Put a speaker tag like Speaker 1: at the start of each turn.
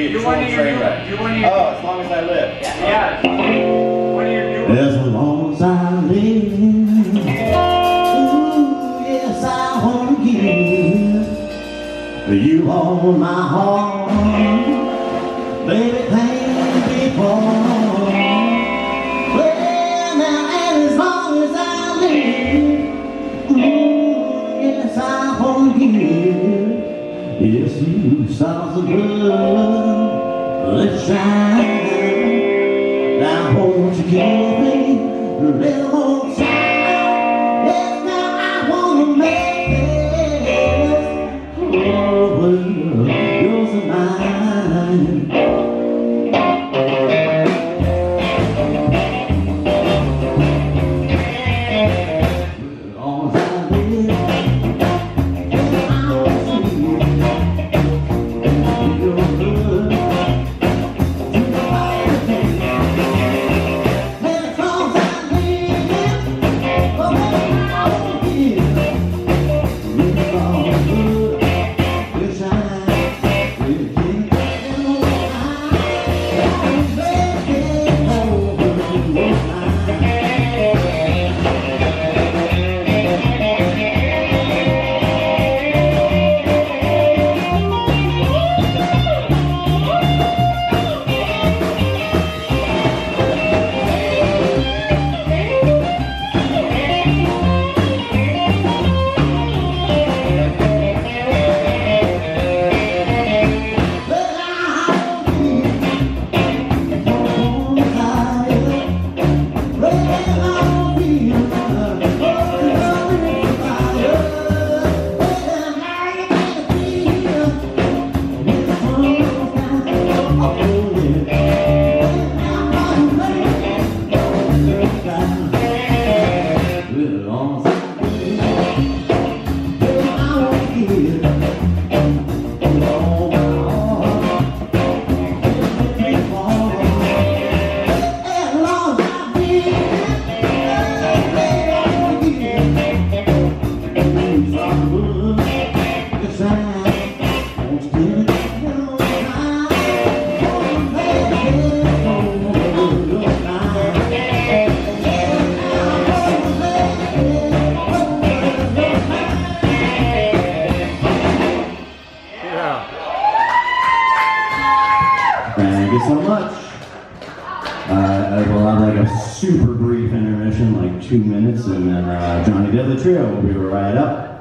Speaker 1: Do one of your new.
Speaker 2: Oh, as long as I live.
Speaker 1: Yeah. One of your new.
Speaker 3: As long as I live, ooh, yes, I want to give you all my heart. Baby, can't be wrong. Well, now, and as long as I live, ooh, yes, I want to give. Yes, you stars above, let's shine. Now won't you give me a little more time? Yes, now I wanna make this whole world yours and mine. Thank you so much. We'll have like a super brief intermission, like 2 minutes, and then Johnny Daly Trio will be right up.